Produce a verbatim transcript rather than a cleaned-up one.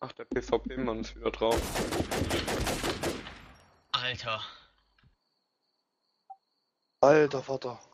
Ach, der PvP-Mann ist wieder drauf. Alter. Alter Vater.